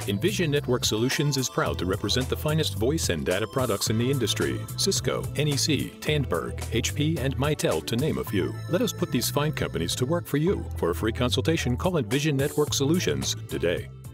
Envision Networked Solutions is proud to represent the finest voice and data products in the industry. Cisco, NEC, Tandberg, HP, and Mitel, to name a few. Let us put these fine companies to work for you. For a free consultation, call Envision Networked Solutions today.